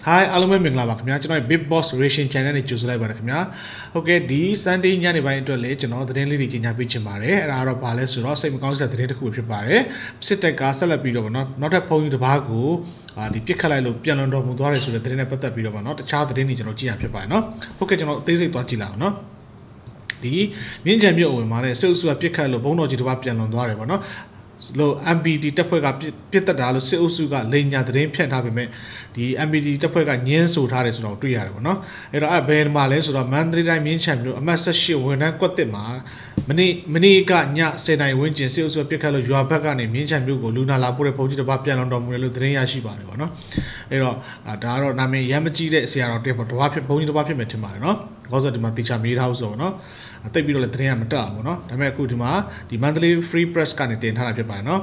Hi, Alumni Mingla, Kamia, Big Boss Racing Channel, Chusla Bakamia. Okay, D Sunday Yaniba into a late and all the daily Regina Pichimare, and out of Palace, Ross and Concert with Pare, sit a castle at Pido, not a point of Bagu, the Picala, Piano Mudores, the Trina Pata Pido, not a child in Gia Pipano. Okay, this is Tachila, no? The Minjamio, Mare, so a Picalo, Bono, Jitapian on Dorevano. Lo MBD တပ်ဖွဲ့ကပြစ်တက်တာလို့စစ်အုပ်စုကလိန်ညာသတင်းဖြန့်ထားပေမဲ့ဒီ MBD တပ်ဖွဲ့ကညှင်းဆိုထားတယ်ဆိုတော့တွေ့ရတယ်ပေါ့နော်အဲ့တော့ဘယ်မှာလဲဆိုတော့မန္တလေးတိုင်းမြင်းချံမြို့အမှတ်18ဝန်ထမ်းကွက်တစ်မှာမနေ့ကည10နိုင်ဝန်းကျင်စစ်အုပ်စုပြစ်ခတ်လို့ရွာဘက်ကနေမြင်းချံမြို့ကိုလူနာလာပို့တဲ့ပုံကြီးတစ်ပါးပြန်လောင်တော်မူတယ်လို့သတင်းရရှိပါတယ်ပေါ့နော်အဲ့တော့ဒါကတော့နာမည်ရမ်းမကြီးတဲ့ဆရာတော်တက်ပေါ့တစ်ပါးဖြစ်ပုံကြီးတစ်ပါးဖြစ်မယ်ထင်ပါတယ်နော်ဘာလို့ဆိုဒီမှာတေချာမေးထားဆိုတော့နော်တိတ်ပြီးတော့လည်းသတင်းရမတက်ဘူးเนาะဒါပေမဲ့အခုဒီမှာဒီ monthly free press ကနေတင်ထားတာဖြစ်ပါတယ်เนาะ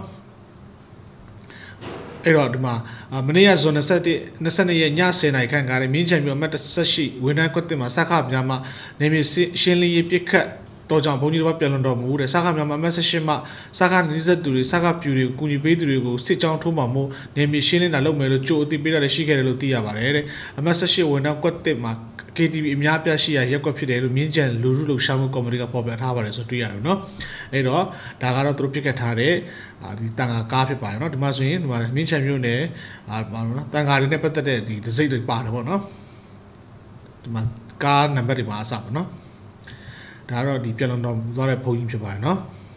အဲ့တော့ဒီမှာမနေ့ကဇွန်22ရက်ည10:00နာရီခန့်ကလည်းမြင်းချံမြို့အမှတ်18ဝန်ထမ်းကွက်တင်မှာစခများမှနေမြေရှင်းလင်းရေးပြစ်ခတ်တော့ကြောင့်ဘုံကြီးတစ်ပါးပြန်လွန်တော်မူတဲ့စခများမှာအမှတ်18မှစခနီးစပ်သူတွေစခပြူတွေကိုကူညီပေးသူတွေကိုစစ်ကြောင်းထိုးမှမို့နေမြေရှင်းလင်းတာလုပ်မယ်လို့ကြိုအသိပေးတာလည်းရှိခဲ့တယ်လို့သိရပါတယ်တဲ့အမှတ်18ဝန်ထမ်းကွက်တင်မှာKTV အများပြရှိရရက်ကွက်ဖြစ်တယ်လို့မြင်းကျန်လူလူလှရှာမှုကော်မတီကပေါ်ပြထားပါတယ်ဆိုတွေ့ရတယ်เนาะအဲ့တော့ဒါကတော့သူတို့ပြစ်ခတ်ထားတဲ့ဒီတန်ခါကားဖြစ်ပါတယ်เนาะဒီမှာဆိုရင်ဒီမှာမြင်းချံမြို့နယ်ဘာလို့နော်တန်ခါတွေနဲ့ပတ်သက်တဲ့ဒီဒစိတ်တွေပါတယ်ပေါ့เนาะဒီမှာကားနံပါတ်တွေမှာအစပါเนาะဒါကတော့ဒီပြန်လုံတော်သွားတဲ့ဖုန်းကြီးဖြစ်ပါတယ်เนาะ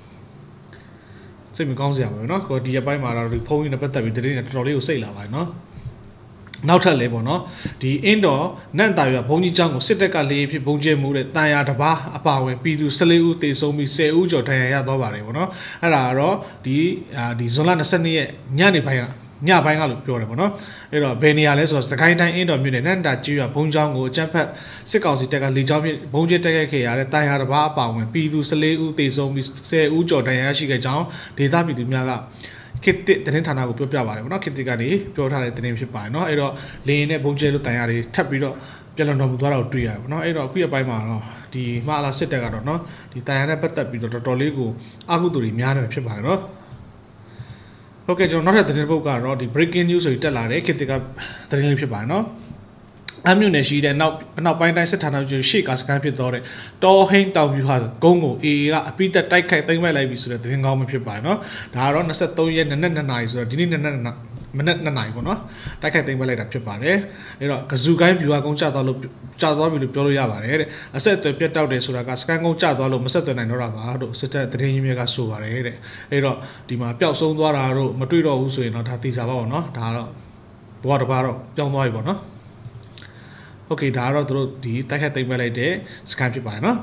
စိတ်မကောင်းစရာပါပဲเนาะဒီအပိုင်းမှာတော့ဒီဖုန်းကြီးနဲ့ပတ်သက်ပြီးတတိယတော်တော်လေးကိုစိတ်လာပါတယ်เนาะနောက်ထပ်လဲပေါ့နော်ဒီအင်းတော်နန့်တာရွာဘုံကြီးကျောင်းကိုစစ်တပ်ကလေးဖြစ်ဘုံကျဲမှုတဲ့တန်ရာတစ်ပါးအပါဝင်ပြည်သူ14ဦးတေဆုံးပြီး10ဦးကျော်ဒဏ်ရာရသွားပါတယ်ပေါ့နော်အဲ့ဒါကတော့ဒီဇွန်လ22ရက်ညနေပိုင်းကလို့ပြောတယ်ပေါ့နော်အဲ့တော့ဘယ်နေရာလဲဆိုတော့စကိုင်းတိုင်းအင်းတော်မြို့နယ်နန့်တာကျွော်ဘုံကျောင်းကိုအကြမ်းဖက်စစ်ကောင်စီတပ်ကလေကြောင်းဖြင့်ဘုံကျဲတက်ခဲ့ရတဲ့တန်ရာတစ်ပါးအပါဝင်ပြည်သူ14ဦးတေဆုံးပြီး10ဦးကျော်ဒဏ်ရာရရှိခဲ့ကြောင်းဒေသပြည်သူများကခေတ်တဲ့ဌာနကိုပြောပြပါတယ်ပေါ့နော်ခေတ်ကနေပြောထားတဲ့သတင်းဖြစ်ပါတယ်เนาะအဲ့တော့လေရင်နဲ့ဘုံကျဲလို့တန်ရတွေထပ်ပြီးတော့ပြန်လွန်တော်မူသွားတာကိုတွေ့ရတယ်ပေါ့နော်အဲ့တော့အခုရပိုင်းမှာတော့ဒီမှာလာစစ်တပ်ကတော့เนาะဒီတန်ရနဲ့ပတ်သက်ပြီးတော့တော်တော်လေးကိုအကုသိုလ်တွေများနေဖြစ်ပါတယ်เนาะဟုတ်ကဲ့ကျွန်တော်နောက်ထပ်သတင်းပုတ်ကတော့ဒီ breaking news ဆိုပြီးတက်လာတဲ့ခေတ်ကသတင်းလေးဖြစ်ပါတယ်เนาะအမျိုးနယ်ရှိတဲ့နောက်ပိုင်းတိုင်းစစ်ဌာနချုပ်ရှေ့ကစကန်ဖြစ်တော့တဲ့တော်ဟိန်းတောင်ပြူဟာဂုံးကို AA ကအပိတက်တိုက်ခိုက်သိမ်းပိုက်လိုက်ပြီဆိုတဲ့သတင်းကောင်းမှဖြစ်ပါတယ်เนาะဒါကတော့23ရက်နနက်2နာရီဆိုတော့ဒီနေ့နနက်မနက်2နာရီပေါ့เนาะတိုက်ခိုက်သိမ်းပိုက်လိုက်တာဖြစ်ပါတယ်အဲ့တော့ကဇူကိုင်းပြူဟာကုန်းကျသွားပြီလို့ပြောလို့ရပါတယ်တဲ့အဆက်အသွယ်ပြတ်တောက်တယ်ဆိုတာကစကန်ကုန်းကျသွားလို့မဆက်သွယ်နိုင်တော့တာပါလို့စစ်တပ်သတင်းရင်းမြစ်ကဆိုပါတယ်တဲ့အဲ့တော့ဒီမှာပျောက်ဆုံးသွားတာတော့မတွေ့တော့ဘူးဆိုရင်တော့ဒါသိစားပါပေါ့เนาะဒါကတော့ဘဝတစ်ပါးတော့ပြောင်းသွားပြီပေါ့เนาะโอเคဒါကတော့တို့ဒီတိုက်ခတ်သိမ်းပလိုက်တဲ့စကန်ဖြစ်ပါတယ်เนาะ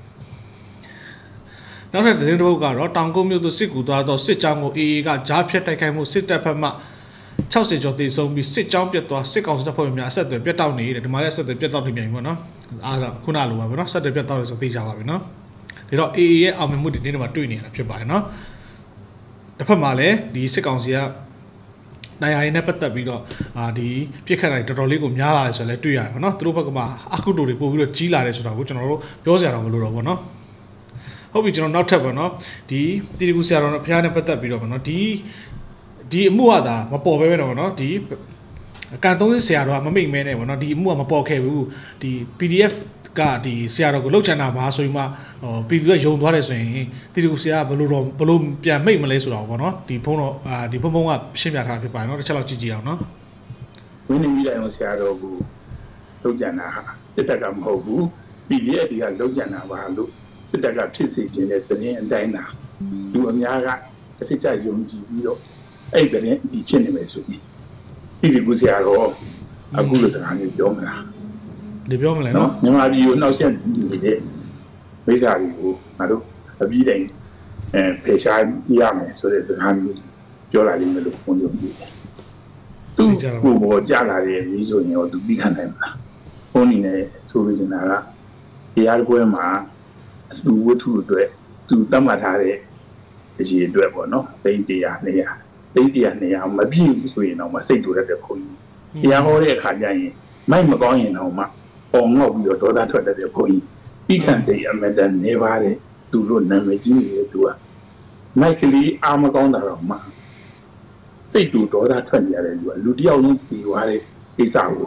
နောက်ထပ်သတင်းတစ်ပုဒ်ကတော့တောင်ကုန်းမြို့သို့စစ်ကူသွားတော့စစ်ကြောင်းကို AA ကကြားဖြတ်တိုက်ခိုက်မှုစစ်တပ်ဘက်မှ60ကျော်တေဆုံးပြီးစစ်ကြောင်းပြတ်သွားစစ်ကောင်စီတပ်ဖွဲ့များအဆက်အသွယ်ပြတ်တောက်နေတယ်ဒီမှာလည်းအဆက်အသွယ်ပြတ်တောက်နေပြန်ပြီပေါ့เนาะအားတော့ခုနလိုပါပဲเนาะဆက်သွယ်ပြတ်တောက်လို့ဆိုသိကြပါပြီเนาะဒါတော့ AA ရဲ့အောင်မြင်မှုဒီနေ့မှာတွေ့နေရတာဖြစ်ပါတယ်เนาะတစ်ဖက်မှာလည်းဒီစစ်ကောင်စီကနိုင်ရည်နဲ့ပတ်သက်ပြီးတော့ဒီပြစ်ခတ်တိုင်းတော်တော်လေးကိုများလာတယ်ဆိုလည်းတွေ့ရတယ်ပေါ့နော်သူတို့ဘက်ကမှအခုတို့တွေပို့ပြီးတော့ကြီးလာတယ်ဆိုတာကိုကျွန်တော်တို့ပြောစရာတော့မလိုတော့ဘူးเนาะဟုတ်ပြီကျွန်တော်နောက်ထပ်ပေါ့နော်ဒီတီတီကူဆရာတော်ဖျားနဲ့ပတ်သက်ပြီးတော့ပေါ့နော်ဒီအမှုကဒါမပေါ်ပဲတော့ပေါ့နော်ဒီအကန်30ဆရာတော်ကမမိတ်မဲနဲ့ပေါ့နော်ဒီအမှုကမပေါ်ခဲ့ဘူးဒီ PDF ကဒီဆရာတော်ကိုလှုပ်ချန်တာပါဆိုရင်မှပြည်သူကယုံသွားတယ်ဆိုရင်တီတီကူဆရာကဘလို့ပြန်မိတ်မလဲဆိုတော့ပေါ့နော်ဒီဖုန်းတော်ဒီဖုန်းကရှင်းပြထားဖြစ်ပါတယ်နော်တစ်ချက်လောက်ကြည့်ကြည့်အောင်နော်ဝင်းနေမိတိုင်းဆရာတော်ကိုလှုပ်ချန်တာစစ်တပ်ကမဟုတ်ဘူး PDF တွေကလှုပ်ချန်တာပါလို့စစ်တပ်ကဖြစ်စေခြင်းတဲ့တင်းအတိုင်းသာလူအများကတစ်ချက်ကြယုံကြည်ပြီးတော့အဲ့ဒီတင်းဒီဖြစ်နေမယ်ဆိုရင်တီတီကူဆရာတော်အခုလိုစကားမျိုးပြောမလားဒီပြောမလဲနော်မြန်မာပြည်ကိုနှောက်ယှက်နေတဲ့မိစ္ဆာတွေကိုငါတို့အပြီးတိုင်းဖေရှားရမယ်ဆိုတဲ့စကားမျိုးပြောလာလိမ့်မယ်လို့ဘုန်းကြီးပြောတယ်သူကိုဘောကြားလာတဲ့ဒီဆိုရင်တော့သူပြီးခံနိုင်မှာဘုန်းကြီးနဲ့ဆိုလိုချင်တာကတရားပွဲမှာလူဝတ္ထုအတွက်သူတတ်မှတ်ထားတဲ့အရေးအတွက်ပေါ့နော်သိန်း100 200မပြည့်ဘူးဆိုရင်တော့မစိတ်တူရတဲ့ဘုန်းကြီးတရားဟောတဲ့အခါကျရင်မိုက်မကောင်းရင်တော့မှပေါ်ငေါ့ပြီးတော့ဒေါသထွက်တဲ့ဘုန်းကြီးပြီးခံစိတ်အမတန်နေပါတယ်သူတို့နာမည်ကြီးနေတယ်သူကမိုက်ကလေးအာမကောင်းတာတော့မှစိတ်တူဒေါသထွက်နေရတယ်လူတယောက်လုံးတည်သွားတဲ့ကိစ္စကို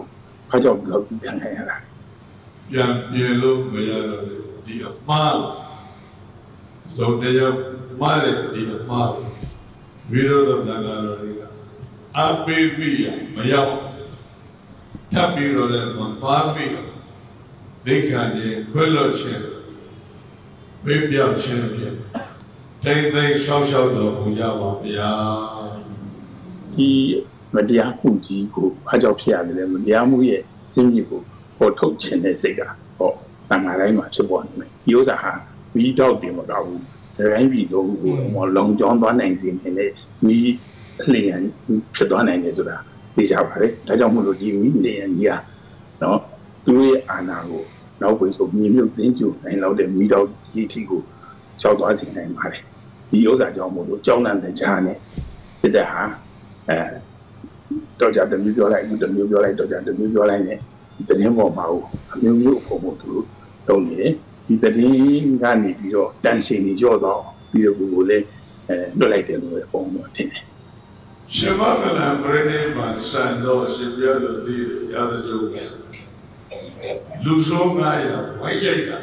ဘာကြောင့်လောက်ပြီးခံရတာပြန်ပြင်လို့မရတော့လေဒီအမှားဇုံတရားမှားတဲ့ဒီအမှားဝိရောဓတန်ခါတော်တွေကအပိပိယမရောက်ထပ်ပြီးတော့လည်းမပါပြီးဒိဋ္ဌာခြင်းခွဲလို့ခြင်းဘေးပြောက်ခြင်းဖြင့်တိတ်တိတ်ရှောက်ရှောက်တော်မူကြပါဗျာဒီမတရားမှုကြီးကိုဘာကြောင့်ဖြစ်ရတယ်လဲမတရားမှုရဲ့စင်းကြီးကိုပေါ်ထုတ်ခြင်းတဲ့စိတ်ကဟောတန်ခါတိုင်းမှာဖြစ်ပေါ်နေတယ်ဒီဥစ္စာဟာဝီတော့တင်မကောက်ဘူးတိုင်းပြည်လုံးကိုလုံကျောင်းသွားနိုင်စေနေတဲ့ဒီလျင်ဖြစ်သွားနိုင်တယ်ဆိုတာသိကြပါတယ်ဒါကြောင့်မို့လို့ဒီလျင်ကြီးကနော်သူတို့ရဲ့အာဏာကိုနောက်ပြီးဆိုမြေမြုပ်တင်းကျူနိုင်လောက်တဲ့မိတော့ဒီထီကိုရှောက်သွားစေနိုင်ပါတယ်ဒီဥစ္စာကြောင့်မို့လို့ကျောင်းလန်တဲ့ကြားနဲ့စစ်တပ်ဟာတော့ကြတယ်မျိုးပြောလိုက်တမျိုးပြောလိုက်တော့ကြတယ်မျိုးပြောလိုက်နဲ့ဒီတင်းပေါ်မှာအမျိုးမျိုးပုံပုံသူတို့တုံးနေတယ်ဒီတင်းကနေပြီးတော့တန်ရှင်ကြီးကြော့တော့ပြီးတော့ကိုလည်းလွတ်လိုက်တယ်လို့ပုံတော့ထင်တယ်ရှင်မကလံပြိနေမှာစံတော်ရှင်ပြလို့သိတယ်ရသကြုံကလူဆုံး900ဝိုင်းရိုက်တာ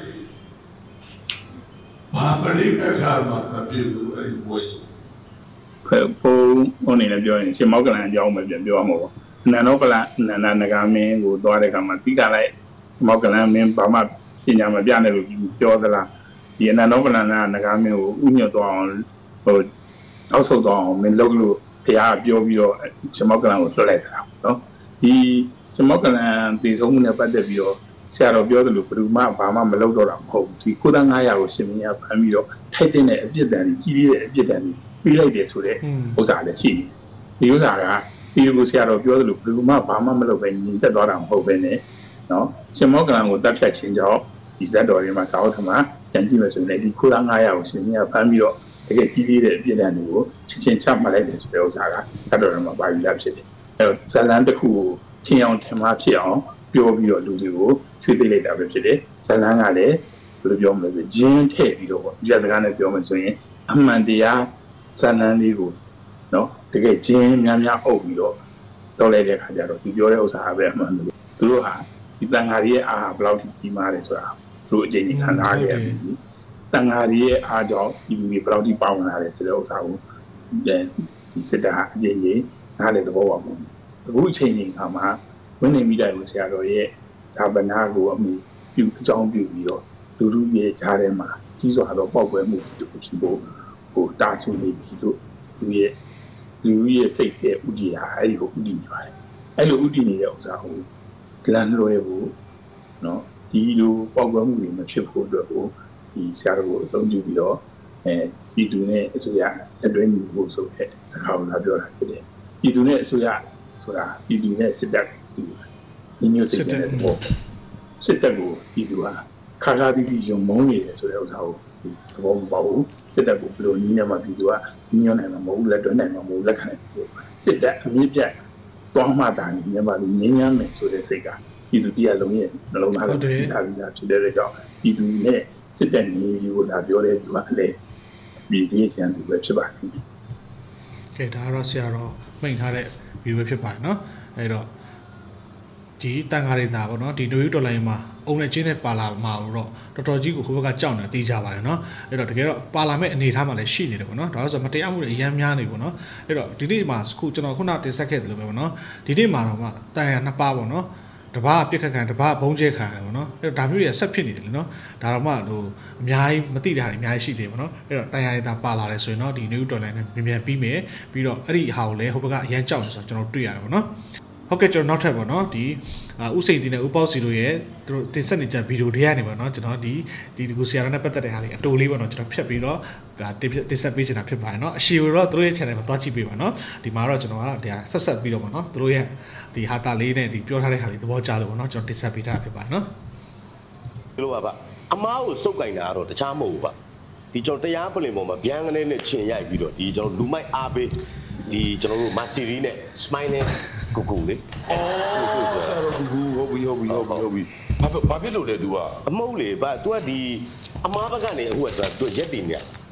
ဘာပရိပက္ခမှာမပြည့်ဘူးအဲ့ဒီဘွေပုံဟိုနေလည်းပြောရင်ရှင်မောကလံအကြောင်းပဲပြန်ပြောမှာပေါ့အနန္တောကလံအနန္ဒနဂါမင်းကိုသွားတဲ့အခါမှာတိကလိုက်မောကလံမင်းဘာမှပညာမပြနဲ့လို့ပြောသလားဒီအနန္တောကလံနဂါမင်းကိုဥညွတ်သွားအောင်ဟိုအောက်ဆုတ်သွားအောင်မင်းလုပ်လို့ဘုရားပြောပြီးတော့ရှင်မောကလံကိုလွှတ်လိုက်တာနော်ဒီရှင်မောကလံတည်ဆုံးမှုနဲ့ပတ်သက်ပြီးတော့ဆရာတော်ပြောတယ်လို့ဘယ်သူမှဘာမှမလုပ်တော့တာမဟုတ်ဘူးဒီကိုသား900ကိုရှင်မင်းကဖမ်းပြီးတော့ထိုက်တဲ့အပြစ်ဒဏ်ကြီးကြီးတဲ့အပြစ်ဒဏ်ကြီးပြီးလိုက်တယ်ဆိုတဲ့ဥစ္စာလည်းရှိတယ်ဒီဥစ္စာကဒီလိုဆရာတော်ပြောတယ်လို့ဘယ်သူမှဘာမှမလုပ်ပဲညီတက်သွားတာမဟုတ်ပဲနဲ့နော်ရှင်မောကလံကိုတတ်ဖြတ်ခြင်းကြောင့်ဒီဇတ်တော်တွေမှာစာအုပ်ထမှာကြံကြည့်မယ်ဆိုရင်ဒီကိုသား900ကိုရှင်မင်းကဖမ်းပြီးတော့တကယ်ကြီးကြီးတဲ့အပြစ်ဒဏ်တွေကိုချင်းချင်းချမှတ်လိုက်တယ်ဆိုတဲ့ဥစ္စာကဇတ်တော်တွေမှာပါပြီးသားဖြစ်တယ်အဲတော့ဇလန်တစ်ခုကိုထင်အောင်ထင်မှားဖြစ်အောင်ပြောပြီးတော့လူတွေကိုချွေးသိလိုက်တာပဲဖြစ်တယ်ဇလန်ကလည်းဘယ်လိုပြောမလဲဆိုဂျင်းထည့်ပြီးတော့ပေါ့ဒီစကားနဲ့ပြောမယ်ဆိုရင်အမှန်တရားဇလန်လေးကိုနော်တကယ်ဂျင်းများများအုပ်ပြီးတော့တော်လိုက်တဲ့ခါကျတော့ဒီပြောတဲ့ဥစ္စာပဲအမှန်လို့သူတို့ဟာဒီတန်ဃာရဲ့အားဘယ်လောက်ကြီးမားတယ်ဆိုတာသူတို့အကျဉ်းကြီးခံစားခဲ့ရတယ်တန်ဃာရဲ့အားကြောင့်ဒီလူတွေဘယ်လောက်ကြီးပေါဝင်လာတယ်ဆိုတဲ့ဥစ္စာကိုဒီစစ်တပ်အကျဉ်းကြီးနားလေသဘောပေါက်ဘူးအခုအချိန်ကြီးခါမှာဝိနည်းမိတိုင်းကိုဆရာတော်ရဲ့ဇာပနာကိုအမှုပြုအကြောင်းပြုပြီးတော့လူလူရဲ့ဈာထဲမှာကြီးစွာသောပေါက်ပွဲမှုတူဖြစ်ဖို့ဟိုတာဆူနေပြီးတော့လူရဲ့စိတ်ရဲ့ဥဒိယအဲ့ဒီကိုဥဒိနေပါတယ်အဲ့လိုဥဒိနေတဲ့ဥစ္စာကိုဂလန်လွယ်ကိုနော်ဒီလိုပေါက်ပွဲမှုတွေမဖြစ်ဖို့အတွက်ကိုဒီဆရာတော်ကိုအသုံးပြုပြီးတော့ပြည်သူနဲ့အစိုးရအတွင်းမျိုးဆိုတဲ့စကားကိုလာပြောတာဖြစ်တယ်ပြည်သူနဲ့အစိုးရဆိုတာပြည်သူနဲ့စစ်တပ်ဒီမျိုးစိတ်နဲ့ပေါ့စစ်တပ်ကိုပြည်သူဟာခါခါပြီးပြီးရုံမုန်းနေတယ်ဆိုတဲ့ဥစ္စာကိုသဘောမပေါက်ဘူးစစ်တပ်ကိုဘယ်လိုနည်းနဲ့မှပြည်သူကညှို့နိုင်မှာမဟုတ်လက်တွဲနိုင်မှာမဟုတ်လက်ခံနိုင်ဘူးစစ်တပ်အမြင့်ပြတ်တောင်းမှတာနေမြန်မာလူငင်းညမ်းမယ်ဆိုတဲ့စိတ်ကပြည်သူတရားလုံးရဲ့နှလုံးသားကိုထိထားပြီးသားဖြစ်တဲ့ကြောင့်ပြည်သူနဲ့စစ်တပ်နေကိုလာပြောတဲ့သူကလည်းပြည်သူရဲ့ချမ်းသူပဲဖြစ်ပါတယ်ကဲဒါတော့ဆရာတော်မိန့်ထားတဲ့ view ပဲဖြစ်ပါတယ်เนาะအဲ့တော့ဒီတန်ခါးရိတာပေါ့နော်ဒီနွေဦးတော်လိုင်းမှာအုံနဲ့ချင်းနဲ့ပါလာမှာတော့တော်တော်ကြီးကိုခိုးဘက်ကကြောက်နေသိကြပါတယ်เนาะအဲ့တော့တကယ်တော့ပါလာမဲ့အနေထားမှာလည်းရှိနေတယ်ပေါ့နော်ဒါဆိုမတရားမှုတွေအများများနေပေါ့နော်အဲ့တော့ဒီနေ့မှာခုကျွန်တော်ခုနတင်ဆက်ခဲ့တယ်လို့ပဲပေါ့နော်ဒီနေ့မှာတော့မှတန်ရနှစ်ပါးပေါ့နော်တပားပြစ်ခတ်ခံတပားဘုံကျဲခံရတယ်ပေါ့နော်အဲ့တော့ဒါမျိုးတွေဆက်ဖြစ်နေတယ်လေနော်ဒါတော့မှဟိုအများကြီးမသိတာတွေအများကြီးရှိတယ်ပေါ့နော်အဲ့တော့တန်ရရိတာပါလာတယ်ဆိုရင်တော့ဒီနွေဦးတော်လိုင်းနဲ့မြန်ပြီးမယ်ပြီးတော့အဲ့ဒီဟာကိုလည်းဟိုဘက်ကအရန်ကြောက်နေဆိုတော့ကျွန်တော်တွေ့ရတယ်ပေါ့နော်ဟုတ်ကဲ့ကျွန်တော်နောက်ထပ်ပေါ့နော်ဒီဥစိန်တီနဲ့ဥပေါစီတို့ရဲ့သူတို့တင်ဆက်နေကြဗီဒီယိုတွေကနေပေါ့နော်ကျွန်တော်ဒီကူဆရာတော်နဲ့ပတ်သက်တဲ့ဟာလေးအတူလေးပေါ့နော်ကျွန်တော်ဖြတ်ပြီးတော့တင်ဆက်ပေးချင်တာဖြစ်ပါတယ်နော်အရှိကိုတော့သူတို့ရဲ့ channel မှာသွားကြည့်ပေးပါနော်ဒီမှာတော့ကျွန်တော်ကဒါဆက်ပြီးတော့ပေါ့နော်သူတို့ရဲ့ဒီဟာတာလေးနဲ့ဒီပြောထားတဲ့ဟာလေးသဘောကျလို့ပေါ့နော်ကျွန်တော်တင်ဆက်ပေးထားတာဖြစ်ပါတယ်နော်ဒီလိုပါဗျအမားကိုစုပ်ကင်တာတော့တခြားမဟုတ်ဘူးဗျဒီကျွန်တော်တရားပလင်ပေါ်မှာဗျန်းကနေနဲ့ချင်ရိုက်ပြီးတော့ဒီကျွန်တော်လူမိုက်အားပေးဒီကျွန်တော်တို့မာစီရီနဲ့ smile နဲ့ကူကူလေအော်ဆရာတော်ကူကူဟုတ်ပြီဘာဖြစ်လို့လဲ तू ကအမဟုတ်လေဗျ तू ကဒီအမားဘက်ကနေအခုကဆို तू ရက်တည်နေ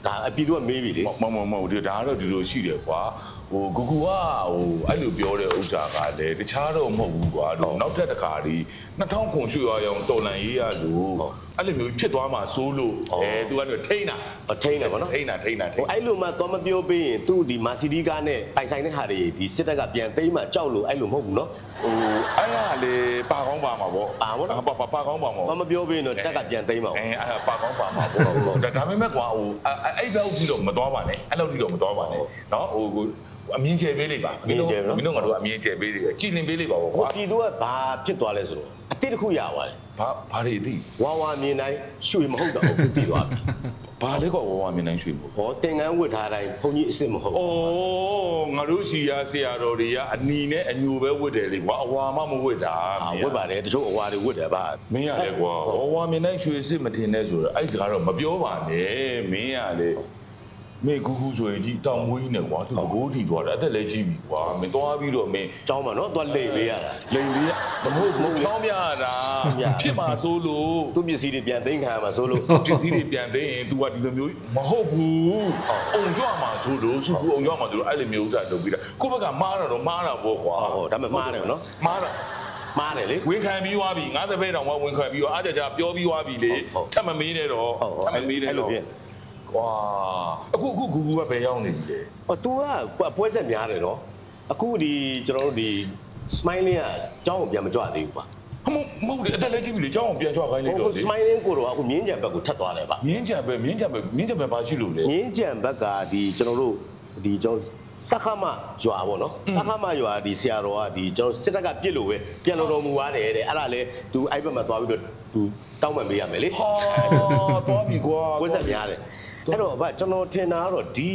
ဒါအပြည်သူကမေးပြီလေမဟုတ်ဒါကတော့ဒီလိုရှိတယ်ကွာဟိုဂူဂူကဟိုအဲ့လိုပြောတဲ့ဥစ္စာကလည်းတခြားတော့မဟုတ်ဘူးကွာနောက်ထပ်တစ်ခါဒီ2000ခုရွှေရောင်တော်လန်ရေးရလို့အဲ့လိုမျိုးဖြစ်သွားမှာစိုးလို့သူကတော့ထိန်းတာပေါ့နော်ထိန်းတာဟိုအဲ့လိုမှတော့မပြောပေးရင်သူဒီမာစီဒီကားနဲ့ပိုင်ဆိုင်တဲ့ဟာတွေဒီစစ်တပ်ကပြန်သိမ်းမှကြောက်လို့အဲ့လိုမဟုတ်ဘူးနော်ဟိုအဲ့ဒါလေပါကောင်းပါမှာပေါ့ပါကောင်းပါမှာမပြောပေးရင်တော့တက်ကပြန်သိမ်းမှာအဲ့ပါကောင်းပါမှာပေါ့ဒါပေမဲ့ကွာဟိုအဲ့ဘက်ထိတော့မသွားပါနဲ့အဲ့လောက်ထိတော့မသွားပါနဲ့နော်ဟိုအမြင်ကျယ်ပေးလိုက်ပါမင်းတို့ကတော့အမြင်ကျယ်ပေးတယ်ကြည်လင်ပေးလိုက်ပါပေါ့ကွာပြည်သူကဘာဖြစ်သွားလဲဆိုတော့အတိတ်တစ်ခုရသွားတယ်ဘာတွေသိဝါမြင်တိုင်းရွှေမဟုတ်တော့ဘူးသိသွားပြီဘာလဲကွာဝါမြင်တိုင်းရွှေမဟုတ်ဟောတင်ငန်းဝတ်ထားတိုင်းဘုန်းကြီးအစ်စ်မဟုတ်ဩငါတို့စီရဆရာတော်တွေကအနီနဲ့အညိုပဲဝတ်တယ်လေကွာအဝါမှမဝတ်တာဝတ်ပါတယ်တချို့အဝါတွေဝတ်တယ်ဗျမင်းရလေကွာဝါမြင်တိုင်းရွှေအစ်စ်မထင်နဲ့ဆိုတော့အဲ့စကားတော့မပြောပါနဲ့မင်းရလေမေဂူဂူဆိုရင်ကြီးတောင်မွေးနေကွာသူဘိုးထီသွားတယ်အသက်လည်းကြီးပြီကွာမင်းသွားပြီးတော့မင်းတောင်းမှာနော်သွားလိန်လေးရတာလိန်လေးမဟုတ်တောင်းပြတာဖြစ်မှာဆိုလို့သူပစ္စည်းတွေပြန်သိမ်းခံရမှာဆိုလို့ပစ္စည်းတွေပြန်သိမ်းရင် तू ကဒီလိုမျိုးမဟုတ်ဘူးအုံကြွမှာဆိုလို့စုကူအုံကြွမှာဆိုလို့အဲ့လိုမျိုးဥစ္စာလုပ်ပြီးတာကိုယ့်ဘက်ကမားတော့မားတာပေါ့ကွာဟုတ်ဒါမှမားတယ်နော်မားတယ်လေဝန်ခံပြီးသွားပြီငါးသဖဲတောင်မှဝန်ခံပြီးတော့အားကြပြောပြီးသွားပြီလေထပ်မမေးနဲ့တော့ထပ်မမေးနဲ့တော့ဝါအခုဂူဂူကဘယ်ရောက်နေပြီလဲသူကပွဲဆက်များတယ်နော်အခုဒီကျွန်တော်တို့ဒီ smiling ကအကြောင်းကိုပြန်မကြွသေးဘူးပါမဟုတ်တယ်အတက်လေးကြည့်ပြီလေအကြောင်းကိုပြန်ကြွခိုင်းလိုက်တော့လေ smiling ကိုတော့အခုမြင်းကြံဘက်ကိုထပ်သွားတယ်ပါမြင်းကြံဘက်ဘာရှိလို့လဲမြင်းကြံဘက်ကဒီကျွန်တော်တို့ဒီကျွန်တော်စခမရွာပေါ့နော်စခမရွာဒီဆရာတော်ကဒီကျွန်တော်စစ်တပ်ကပြစ်လို့ပဲပြန်တော်မူရတယ်တဲ့အဲ့ဒါလေသူအဲ့ဘက်မှာသွားပြီးတော့သူတောင်းပန်ပေးရမယ်လေဟာသွားပြီကွာပွဲဆက်များတယ်အဲ့တော့ကျွန်တော်ထင်တာကတော့ဒီ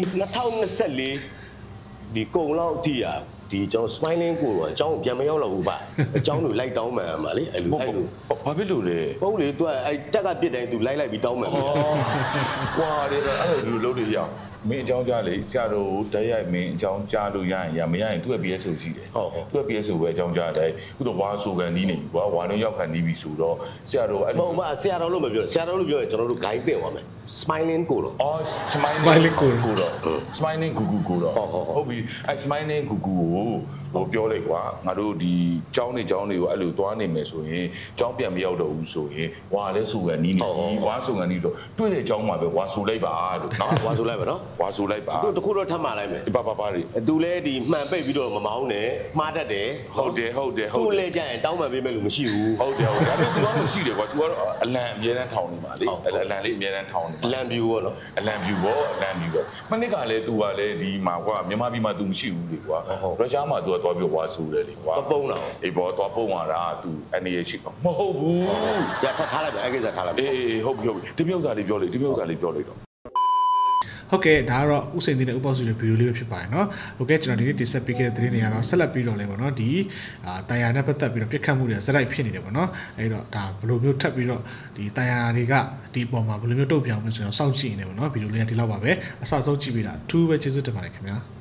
2024ဒီကုံလောက်အထိอ่ะဒီကျွန်တော် smiling ကိုတော့အကြောင်းပြန်မရောက်တော့ဘူးဗျအကြောင်းကိုလိုက်တောင်းမှန်မှာလေအဲ့လိုဘာဖြစ်လို့လဲဟုတ်လေ तू အဲ့တက်ကပြစ်တိုင်း तू လိုက်ပြီးတောင်းမှန်မှာကွာလေအဲ့လိုလုပ်လို့ရအောင်မင်းအကြောင်းကြားလေဆရာတော်ဓာတ်ရိုက်မင်းအကြောင်းကြားလို့ရရင်ရမရရင်သူ့ရဲ့ BS ဆိုရှိတယ်သူ့ရဲ့ BS ဆိုပဲအကြောင်းကြားတယ်ခုတော့ဝါဆိုကန်နီးနေပြီကွာဝါလုံးရောက်ခံနီးပြီဆိုတော့ဆရာတော်အဲ့လိုမဆရာတော်လို့မပြောဆရာတော်လို့ပြောရင်ကျွန်တော်တို့ guide တင်ပါမယ် smiling ကိုတော့အော် smiling ကိုတော့ smiling ဂူဂူကိုတော့ဟုတ်ပြီအဲ့ smiling ဂူဂူကိုဟိုပြောလိုက်ကွာငါတို့ဒီကျောင်းတွေကိုအဲ့လိုသွားနေမယ်ဆိုရင်ကျောင်းပြန်မရောက်တော့ဘူးဆိုရင်ဝါလဲဆိုကန်နီးနေပြီဝါဆိုကန်နီးတော့တွေ့တဲ့ကျောင်းမှာပဲဝါဆိုလိုက်ပါလို့နော်ဝါဆိုလိုက်ပါနော်ဝါဆိုလိုက်ပါသူတခုတော့ထပ်မှာလိုက်မယ်ပါတွေသူလဲဒီမှန်ပိတ်ပြီးတော့မမောင်းနဲ့မှားတတ်တယ်ဟုတ်တယ်သူလဲကြရင်တောင်းပန်ပေးမယ်လို့မရှိဘူးဟုတ်တယ်ဒါပေမဲ့သူကတော့ရှိတယ်ကွာသူကတော့အလံအမြဲတမ်းထောင်နေပါလေအလံလေးအမြဲတမ်းထောင်နေအလံ view ပေါ့နော်အလံ view ပေါ့မနစ်ကလည်းသူကလည်းဒီမှာကွာမြန်မာပြည်မှာသူမရှိဘူးလေကွာရုရှားမှာသူကသွားပြီးဝါဆိုတယ်လေကွာပုံးတာအေးပေါ်သွားပုံးလာတာသူအနေရရှိမဟုတ်ဘူးရထားလိုက်ပဲအဲ့ကိစ္စထားလိုက်အေးဟုတ်ပြီဒီမျိုးစားလေးပြောလိုက်တော့ဟုတ်ကဲ့ဒါကတော့ဥစိန်တင်တဲ့ဥပ္ပစုရဲ့ဗီဒီယိုလေးပဲဖြစ်ပါတယ်เนาะဟုတ်ကဲ့ကျွန်တော်ဒီနေ့တင်ဆက်ပေးခဲ့တဲ့သတင်းတွေကတော့ဆက်လက်ပြီးတော့လဲပေါ့เนาะဒီတန်ရာနဲ့ပတ်သက်ပြီးတော့ပြစ်ခတ်မှုတွေဇက်တိုက်ဖြစ်နေတယ်ပေါ့เนาะအဲ့တော့ဒါဘယ်လိုမျိုးထပ်ပြီးတော့ဒီတန်ရာတွေကဒီပုံမှာဘယ်လိုမျိုးတုတ်ပြောင်းမလဲဆိုတော့စောင့်ကြည့်နေတယ်ပေါ့เนาะဗီဒီယိုလေးကဒီလောက်ပါပဲအစဆုံးကြည့်ပေးတာအထူးပဲကျေးဇူးတင်ပါတယ်ခင်ဗျာ